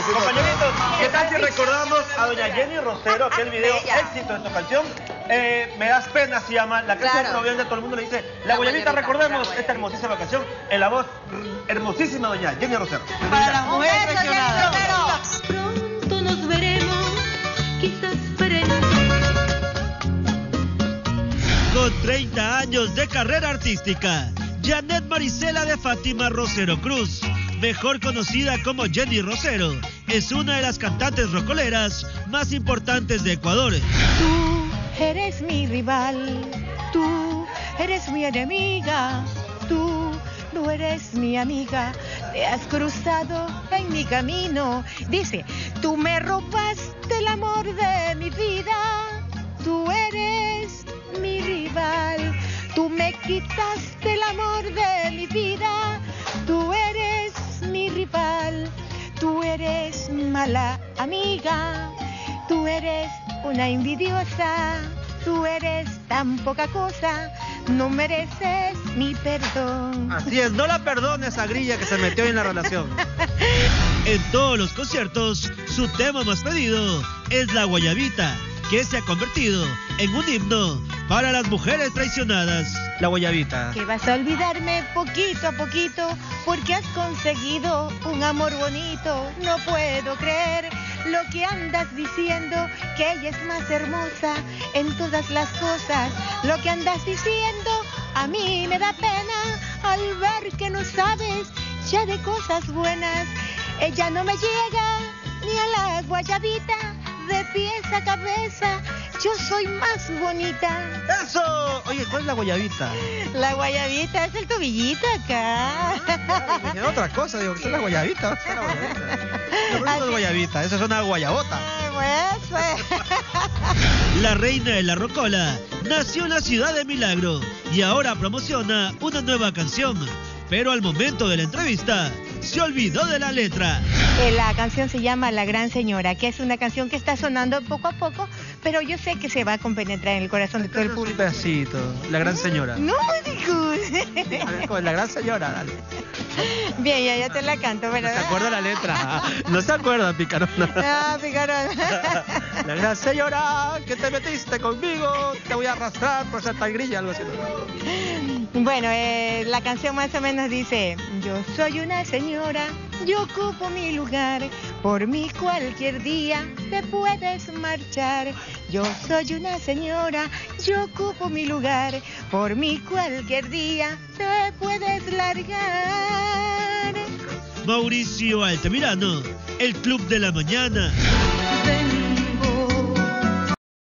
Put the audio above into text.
decir. Compañeritos, ¿qué tal si recordamos a doña Jenny Rosero, aquel video éxito de esta canción? Me das pena, se llama. La canción obviamente todo el mundo le dice La Guayabita. Recordemos esta hermosísima canción en la voz hermosísima doña Jenny Rosero. Para las mujeres traicionadas. Pronto nos veremos, quizás frente. Con 30 años de carrera artística, Janet Marisela de Fátima Rosero Cruz, mejor conocida como Jenny Rosero, es una de las cantantes rocoleras más importantes de Ecuador. Tú eres mi rival, tú eres mi enemiga, tú no eres mi amiga, te has cruzado en mi camino. Dice, tú me robaste el amor de mi vida, tú eres mi rival, tú me quitaste el amor de mi vida, tú eres mi rival, tú eres mala amiga, tú eres una envidiosa, tú eres tan poca cosa, no mereces mi perdón. Así es, no la perdones a Grilla que se metió en la relación. En todos los conciertos, su tema más pedido es La Guayabita, que se ha convertido en un himno para las mujeres traicionadas. La Guayabita. Que vas a olvidarme poquito a poquito porque has conseguido un amor bonito. No puedo creer lo que andas diciendo, que ella es más hermosa en todas las cosas. Lo que andas diciendo a mí me da pena al ver que no sabes ya de cosas buenas. Ella no me llega ni a la guayabita, de pies a cabeza, yo soy más bonita. ¡Eso! Oye, ¿cuál es la Guayabita? La guayabita es el tobillito acá. Es otra cosa, digo, que es la Guayabita. Es la Guayabita. No es Guayabita, eso es una guayabota. Pues. La reina de la rocola nació en la ciudad de Milagro y ahora promociona una nueva canción, pero al momento de la entrevista se olvidó de la letra. La canción se llama La Gran Señora, que es una canción que está sonando poco a poco, pero yo sé que se va a compenetrar en el corazón de todo el público. Un pedacito, La Gran Señora. No me digas. A ver, con La Gran Señora, dale. Bien, ya te la canto, ¿verdad? No se acuerda la letra. No se acuerda, picarona. Ah, picarona. La Gran Señora, que te metiste conmigo, te voy a arrastrar por ser tan grilla, algo así. Bueno, la canción más o menos dice: yo soy una señora, yo ocupo mi lugar, por mí cualquier día te puedes marchar. Yo soy una señora, yo ocupo mi lugar, por mí cualquier día te puedes largar. Mauricio Altamirano, el Club de la Mañana. Vengo